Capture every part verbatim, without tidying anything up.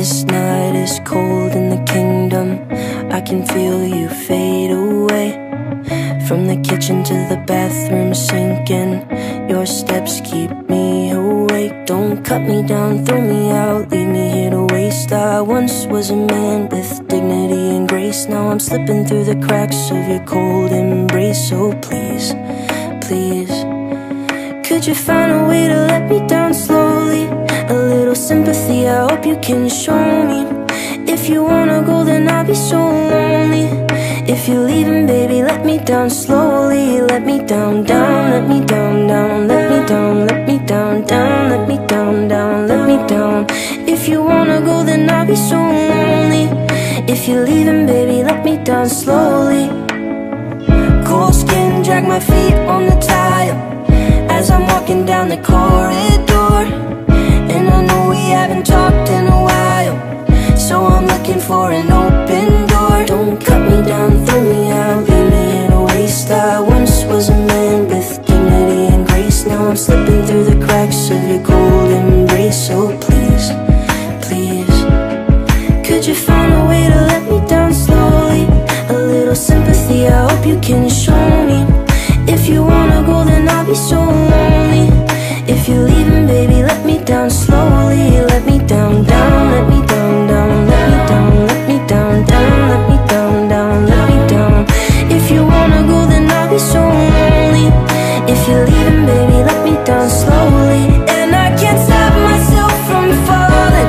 This night is cold in the kingdom. I can feel you fade away. From the kitchen to the bathroom sinking, your steps keep me awake. Don't cut me down, throw me out, leave me here to waste. I once was a man with dignity and grace. Now I'm slipping through the cracks of your cold embrace. So please, please, could you find a way to let me down slowly? A little sympathy, I hope you can show me. If you wanna go, then I'll be so lonely. If you're leaving, baby, let me down slowly. Let me down, down, let me down, down. Let me down, let me down, down. Let me down, down, let me down. If you wanna go, then I'll be so lonely. If you're leaving, baby, let me down slowly. Cold skin, drag my feet on the tile as I'm walking down the corridor. And I know we haven't talked in a while, so I'm looking for an open door. Don't cut me down, throw me out, leave me in a waste. I once was a man with dignity and grace. Now I'm slipping through the cracks of your cold embrace. So please, please, could you find a way to let me down slowly? A little sympathy, I hope you can show me. If you wanna go, then I'll be so lonely. If you're leaving, baby, let me down slowly. Let me down, down, let me down, down. Let me down, let me down, down. Let me down, down, let me down. If you wanna go, then I'll be so lonely. If you're leaving, baby, let me down slowly. And I can't stop myself from falling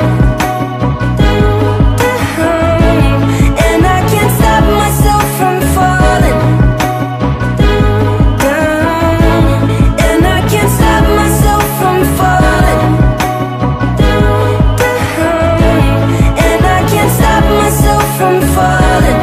down. And I can't stop myself from falling down. And I can't stop myself from falling down. And I can't stop myself from falling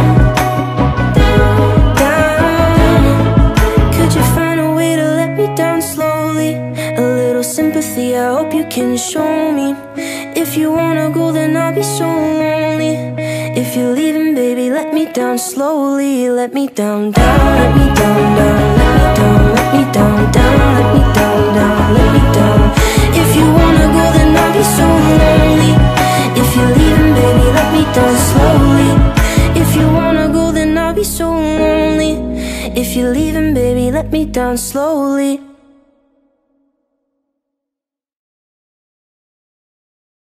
down. Could you find a way to let me down slowly? A little sympathy, I hope you can show me. If you wanna go, then I'll be so lonely. If you're leaving, baby, let me down slowly. Let me down, down, let me down, down. Let me down, let me down, down. Let me down, down, let me down. If you wanna go, then I'll be so lonely. If you're leaving, baby, let me down slowly. If you wanna go, then I'll be so lonely. If you're leaving, baby, let me down slowly.